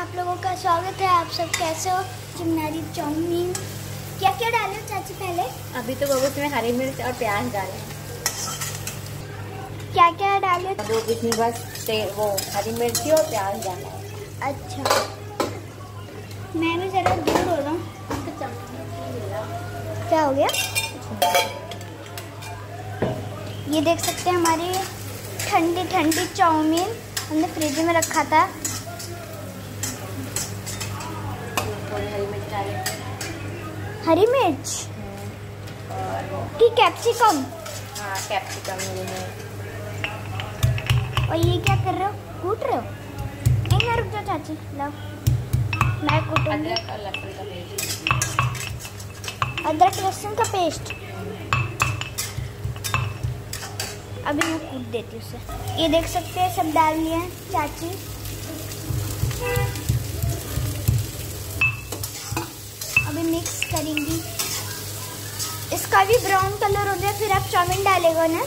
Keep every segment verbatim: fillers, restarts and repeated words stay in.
आप लोगों का स्वागत है। आप सब कैसे हो? चिमनारी चाउमीन क्या क्या डाले हो चाची पहले? अभी तो बबू इसमें हरी मिर्च और प्याज डाले हैं। क्या क्या डाले? दो इसमें बस वो हरी मिर्ची और प्याज डाला है। अच्छा, मैं भी जरा दूर हो रहा हूँ। क्या हो गया? ये देख सकते हैं हमारी ठंडी ठंडी चाउमीन हमने फ्रिज में रखा था। हरी मिर्च डाले, हरी मिर्च की कैप्सिकम। हाँ कैप्सिकम ये है। और ये क्या कर रहे हो? कूट रहे हो? नहीं रुक जाओ चाची, लो मैं कूटूंगी। अदरक और लहसुन का पेस्ट। अदरक लहसुन का पेस्ट अभी मैं कूट देती हूँ उसे। ये देख सकते हैं सब डाल लिए हैं चाची। अभी मिक्स करेंगी, इसका भी ब्राउन कलर हो जाए फिर आप चाउमीन डालेगा ना।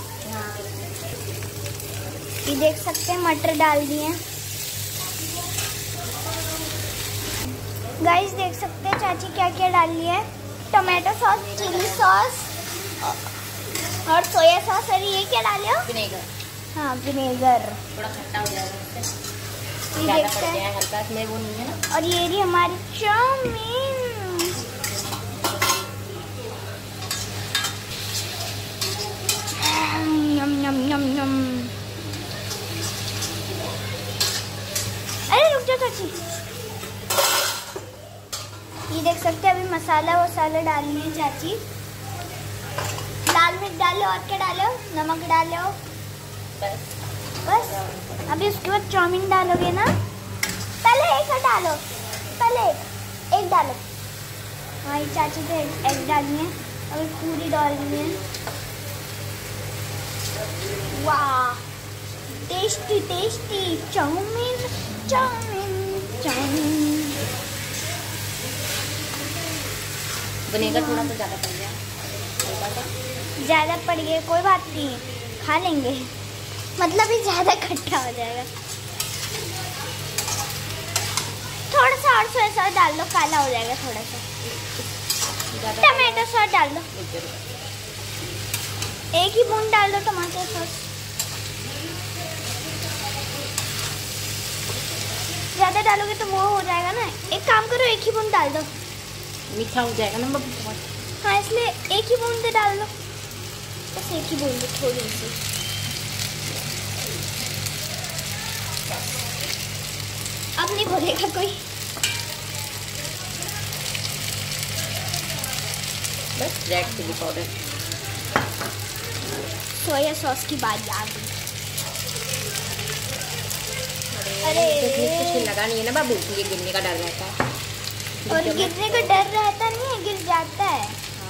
ये देख सकते हैं मटर डाल दिए हैं। गाइस देख सकते हैं चाची क्या क्या डाल लिया है। टमाटो सॉस, चिली सॉस और सोया सॉस। और ये क्या डाले हो? विनेगर। हाँ विनेगर। थोड़ा खट्टा हो जाएगा इससे, ये ज़्यादा देखते पड़ हैं। जाए हल्का, इसमें वो नहीं है ना। और ये रही हमारी चाउमीन। यम यम यम यम। अरे रुक जाओ चाची। ये देख सकते हैं अभी मसाला वसाला डालनी है चाची। लाल मिर्च डालो और क्या डालो? नमक डालो बस बस। अभी उसके बाद चाउमीन डालोगे ना? पहले एक डालो, पहले एक एक डालो। हाँ ये चाची तो एक, एक डालनी है, अभी पूरी डालनी है। वाह tasty tasty chowmein chowmein chowmein. Vinegar थोड़ा सा ज़्यादा पड़ गया, हल्का सा ज़्यादा पड़ गया कोई बात नहीं, खा लेंगे। मतलब ये ज़्यादा खट्टा हो जाएगा। थोड़ा सा और सोया सॉस डाल दो, काला हो जाएगा थोड़ा सा। टमाटो सॉस डाल दो, एक ही बूंद डाल दो टमाटो सॉस। ज़्यादा डालोगे तो वो हो जाएगा ना। एक काम करो, एक ही बूंद डाल दो, मीठा हो जाएगा ना बहुत। हाँ इसलिए एक ही बूंद डाल दो, बस एक ही बूंद थोड़ी सी। अब नहीं बोलेगा कोई। बस red chilli powder. Soya sauce की बारी आ गई। अरे कुछ लगा नहीं है ना बाबू, ये गिरने का डर रहता है। और गिरने का डर रहता नहीं है, गिर जाता है।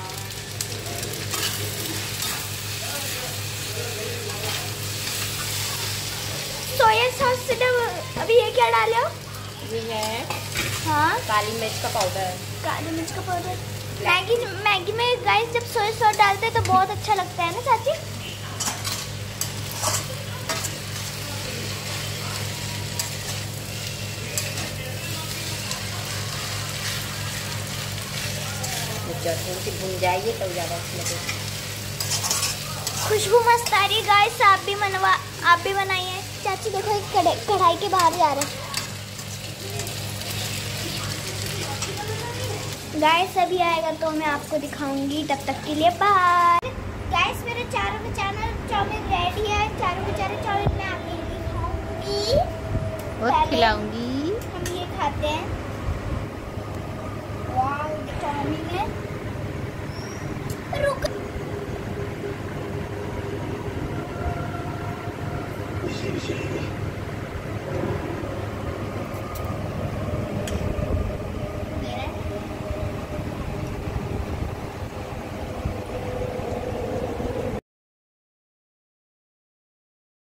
सोया सॉस से डब, अभी ये क्या डाले हो? ये है हाँ काली मिर्च का पाउडर। काली मिर्च का पाउडर। मैगी मैगी में गाइस जब सोया सॉस डालते हैं तो बहुत अच्छा लगता है ना चाची? थोड़ी सी भून जाइए तो ज़्यादा अच्छा लगेगा। खुशबू मस्त आ रही है गाइस। आप भी बनवा आप भी बनाइए। चाची देखो एक कढ़ाई कढ़ाई के बाहर जा रहा है। गाइस अभी आएगा तो मैं आपको दिखाऊंगी, तब तक के लिए बाय। गाइस मेरे चारों के चैनल चाउमीन रेडी है। चारों के चारों चाउमीन मैं आपके लिए खाऊंगी और खिलाऊंगी। हम ये खाते हैं। वाह चाउमीन है